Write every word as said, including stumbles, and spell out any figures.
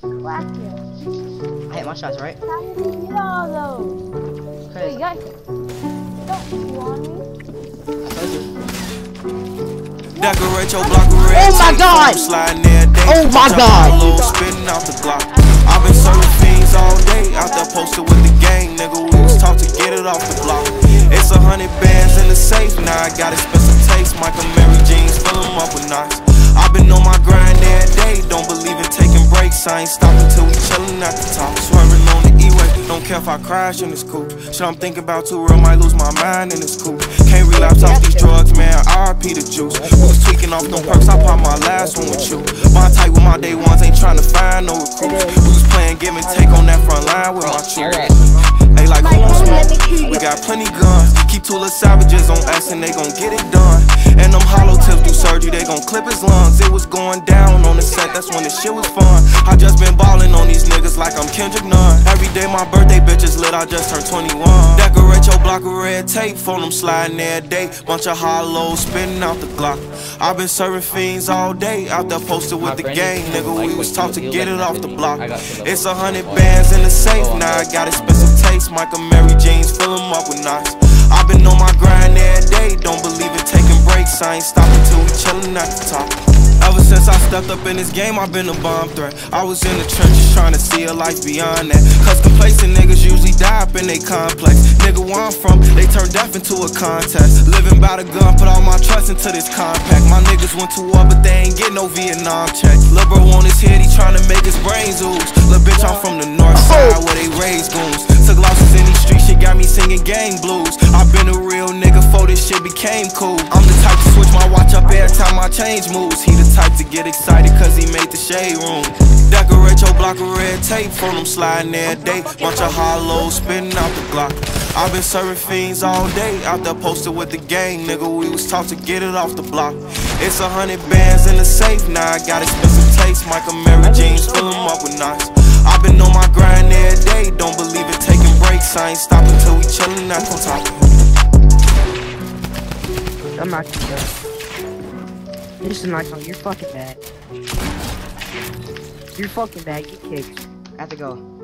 Whack you. I hit my shots, right? How did you get all those? Okay. Wait, guys. Don't you want me? I told you. Decorate your block with red Oh my tape, God! sliding there day. Oh my God! Spitting out the block. I've been serving fiends all day, out there posted with the gang, nigga. We was taught to get it off the block. It's a hundred bands in the safe, now I got expensive taste. Michael Mary jeans, fill them up with knots. I've been on my grind every day, don't believe in taking breaks. I ain't stopping till we chillin' at the top. Swerving on the E-way, don't care if I crash in this coupe. Shit I'm thinking about too real, might lose my mind in this coupe. Can't relapse off these drugs, man, R I P the juice. We was tweaking off them perks, I popped my last one with you. My type with my day ones, ain't trying to find no recruits. We was playing give and take on that front line with my troops. They like, who wants smoke? We got plenty guns. Keep two little savages on us and they gon' get it done. And them hollow tips do surgery, they gon' clip his lungs. It was going down on the set, that's when the shit was fun. I just been ballin' on these niggas like I'm Kendrick Nunn. Every day my birthday bitch is lit, I just turned twenty-one. Decorate your block with red tape, phone them sliding every day. Bunch of hollows spitting out the Glock. I've been serving fiends all day, out there posted with the gang, nigga. We was taught to get it off the block. It's a hundred bands in the safe, now I got expensive taste. Michael Mary jeans, fill them up with knots. I've been on my grind every day, don't believe in taking breaks. I ain't stopping till we chillin' at the top. Ever since I stepped up in this game, I've been a bomb threat. I was in the trenches trying to see a life beyond that. Cause complacent niggas usually die up in they complex. Nigga, where I'm from, they turn death into a contest. Living by the gun, put all my trust into this compact. My niggas went to war, but they ain't get no Vietnam check. Lil' bro on his head, he tryna make his brains ooze. Lil' bitch, I'm from the north side where they raise goons. Took losses in these streets, shit got me singing gang blues. I've been a real nigga before this shit became cool. I'm the type to switch my watch up every time I change moves. He the type to get excited cause he made the shade room. Decorate your block with red tape, phone them sliding every day. Bunch of hollows spitting out the Glock. I've been serving fiends all day, out there posted with the gang, nigga. We was taught to get it off the block. It's a hundred bands in the safe, now I got expensive taste. Michael Mary jeans, fill them up with knots. I've been on my grind every day, don't believe in taking breaks. I ain't stopping till we chillin' at the top. I'm not gonna go. This is not going. You're fucking bad. You're fucking bad. Get kicked. I have to go.